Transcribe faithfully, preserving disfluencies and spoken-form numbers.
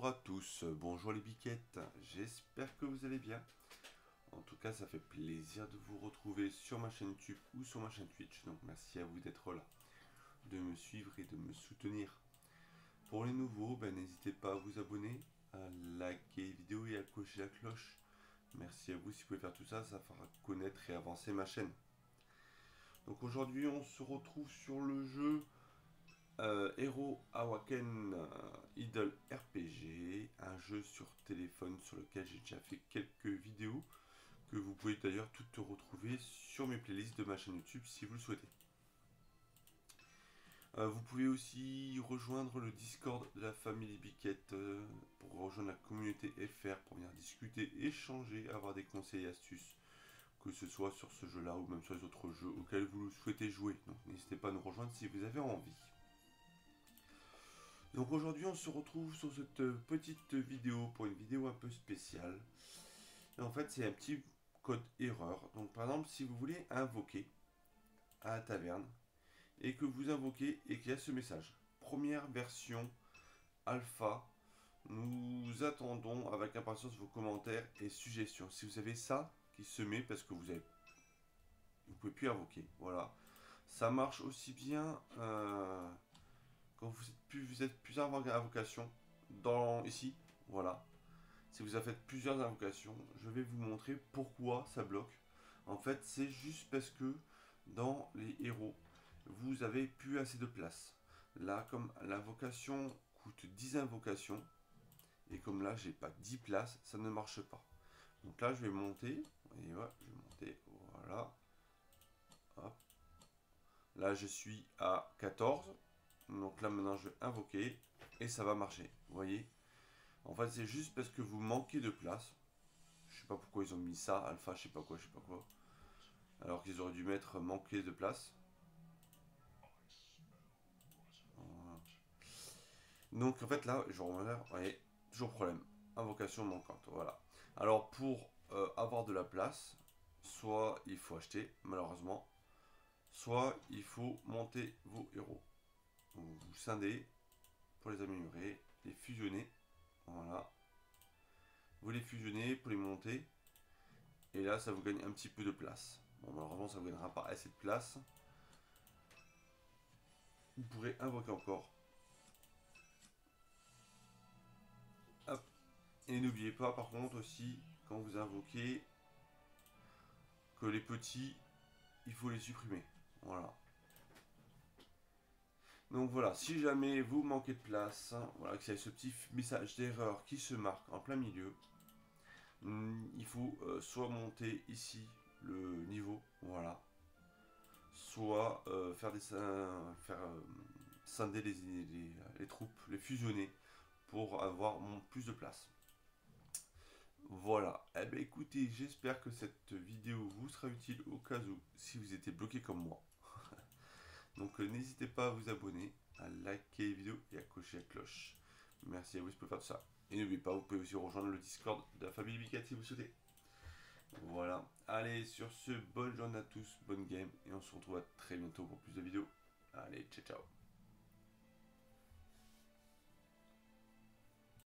Bonjour à tous, bonjour les biquettes, j'espère que vous allez bien. En tout cas, ça fait plaisir de vous retrouver sur ma chaîne YouTube ou sur ma chaîne Twitch. Donc merci à vous d'être là, de me suivre et de me soutenir. Pour les nouveaux, ben, n'hésitez pas à vous abonner, à liker les vidéos et à cocher la cloche. Merci à vous si vous pouvez faire tout ça, ça fera connaître et avancer ma chaîne. Donc aujourd'hui, on se retrouve sur le jeu Euh, Hero Awaken euh, Idle R P G, un jeu sur téléphone sur lequel j'ai déjà fait quelques vidéos que vous pouvez d'ailleurs toutes retrouver sur mes playlists de ma chaîne YouTube si vous le souhaitez. Euh, vous pouvez aussi rejoindre le Discord de la famille Biquette euh, pour rejoindre la communauté F R pour venir discuter, échanger, avoir des conseils et astuces, que ce soit sur ce jeu-là ou même sur les autres jeux auxquels vous souhaitez jouer. Donc n'hésitez pas à nous rejoindre si vous avez envie. Donc aujourd'hui on se retrouve sur cette petite vidéo pour une vidéo un peu spéciale. Et en fait c'est un petit code erreur. Donc par exemple si vous voulez invoquer à la taverne et que vous invoquez et qu'il y a ce message. Première version alpha. Nous attendons avec impatience vos commentaires et suggestions. Si vous avez ça qui se met parce que vous avez vous pouvez plus invoquer. Voilà. Ça marche aussi bien euh, quand vous êtes, plus, vous êtes plusieurs invocations dans ici, voilà. Si vous avez fait plusieurs invocations, je vais vous montrer pourquoi ça bloque. En fait, c'est juste parce que dans les héros, vous avez plus assez de place. Là, comme l'invocation coûte dix invocations, et comme là, j'ai pas dix places, ça ne marche pas. Donc là, je vais monter, et ouais, je vais monter, voilà. Hop. Là, je suis à quatorze. Donc là maintenant je vais invoquer et ça va marcher, vous voyez. En fait c'est juste parce que vous manquez de place. Je sais pas pourquoi ils ont mis ça, alpha je sais pas quoi, je sais pas quoi. Alors qu'ils auraient dû mettre manquer de place. Voilà. Donc en fait là, je reviens, vous voyez, toujours problème. Invocation manquante, voilà. Alors pour euh, avoir de la place, soit il faut acheter, malheureusement, soit il faut monter vos héros. Vous, vous scindez pour les améliorer, les fusionner. Voilà. Vous les fusionnez pour les monter. Et là, ça vous gagne un petit peu de place. Bon, malheureusement, ça ne vous gagnera pas assez de place. Vous pourrez invoquer encore. Hop. Et n'oubliez pas, par contre, aussi, quand vous invoquez, que les petits, il faut les supprimer. Voilà. Donc voilà, si jamais vous manquez de place, voilà, qu'il y a ce petit message d'erreur qui se marque en plein milieu, il faut euh, soit monter ici le niveau, voilà, soit euh, faire des faire euh, scinder les, les, les troupes, les fusionner pour avoir plus de place. Voilà, eh bien écoutez, j'espère que cette vidéo vous sera utile au cas où si vous étiez bloqué comme moi. Donc euh, n'hésitez pas à vous abonner, à liker les vidéos et à cocher la cloche. Merci à vous si vous pouvez faire tout ça. Et n'oubliez pas, vous pouvez aussi rejoindre le Discord de la famille Biquette si vous souhaitez. Voilà, allez sur ce, bonne journée à tous, bonne game, et on se retrouve à très bientôt pour plus de vidéos. Allez, ciao ciao.